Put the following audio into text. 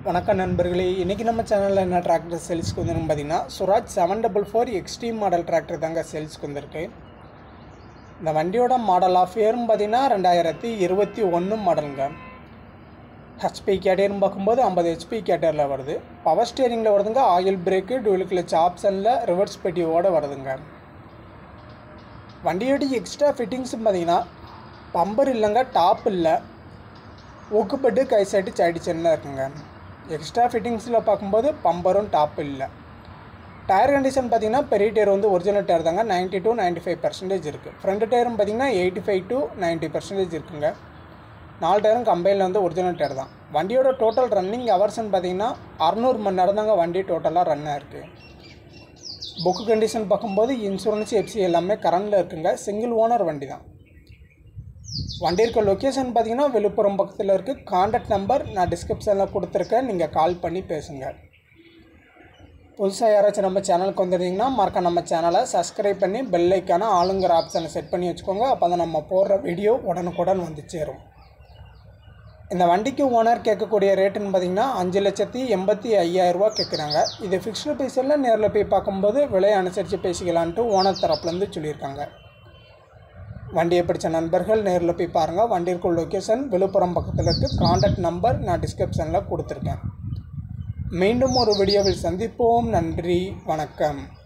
வணக்கம் நண்பர்களே, இன்றைக்கி நம்ம சேனலில் என்ன டிராக்டர் சேல்ஸ்க்கு வந்துருன்னு பார்த்தீங்கன்னா சுராஜ் 744 எக்ஸ்ட்ரீம் மாடல் டிராக்டர் தாங்க சேல்ஸ்க்கு வந்திருக்கு. இந்த வண்டியோட மாடல் ஆஃப் இயர்னு பார்த்தீங்கன்னா 2021 மாடலுங்க. ஹெச்பி கேட்டர்னு பார்க்கும்போது 50 ஹெச்பி கேட்டரில் வருது. பவர் ஸ்டியரிங்கில் வருதுங்க. ஆயில் பிரேக்கு, டூயல் கிளட்ச் ஆப்ஷனில் ரிவர்ஸ் பெட்டியோடு வருதுங்க. வண்டியோட எக்ஸ்ட்ரா ஃபிட்டிங்ஸ்னு பார்த்தீங்கன்னா பம்பர் இல்லைங்க, டாப் இல்லை, ஒக்குப்பட்டு கை சைடு சைடு சென்னா இருக்குங்க. எக்ஸ்ட்ரா ஃபிட்டிங்ஸில் பார்க்கும்போது பம்பரும் டாப் இல்லை. டயர் கண்டிஷன் பார்த்திங்கன்னா பெரிய டயர் வந்து ஒரிஜினல் டயர் தாங்க. 90 to 95% இருக்குது. ஃப்ரண்ட் டயரும் பார்த்திங்கன்னா 85 to 90% இருக்குங்க. 4 டயரும் கம்பெனியில் வந்து ஒரிஜினல் டயர் தான். வண்டியோட டோட்டல் ரன்னிங் ஹவர்ஸ்ன்னு பார்த்திங்கன்னா 600 மணி நேரம் தாங்க வண்டி டோட்டலாக ரன் ஆகிருக்கு. புக்கு கண்டிஷன் பார்க்கும்போது இன்சூரன்ஸ், எஃப்சி எல்லாமே கரண்டில் இருக்குங்க. சிங்கிள் ஓனர் வண்டி தான். வண்டி இருக்க லொக்கேஷன் பார்த்தீங்கன்னா விழுப்புரம் பக்கத்தில் இருக்குது. கான்டாக்ட் நம்பர் நான் டிஸ்கிரிப்ஷனில் கொடுத்துருக்கேன், நீங்கள் கால் பண்ணி பேசுங்க. புதுசாக யாராச்சும் நம்ம சேனலுக்கு வந்துருந்தீங்கன்னா மறக்க நம்ம சேனலை சப்ஸ்கிரைப் பண்ணி பெல் ஐக்கான ஆளுங்கிற ஆப்ஷனை செட் பண்ணி வச்சுக்கோங்க. அப்போ தான் நம்ம போடுற வீடியோ உடனுக்குடன் வந்து சேரும். இந்த வண்டிக்கு ஓனர் கேட்கக்கூடிய ரேட்டுன்னு பார்த்தீங்கன்னா 5,85,000 கேட்குறாங்க. இது ஃபிக்ஸ்டு ப்ரைஸில் நேரில் போய் பார்க்கும்போது விலையை அனுசரித்து பேசிக்கலான்ட்டு ஓனர் தரப்புலேருந்து சொல்லியிருக்காங்க. வண்டியை பிடிச்ச நண்பர்கள் நேரில் போய் பாருங்கள். வண்டி இருக்கும் லொக்கேஷன் விழுப்புரம் பக்கத்தில் இருக்குது. கான்டாக்ட் நம்பர் நான் டிஸ்கிரிப்ஷனில் கொடுத்துருக்கேன். மீண்டும் ஒரு வீடியோவில் சந்திப்போம். நன்றி, வணக்கம்.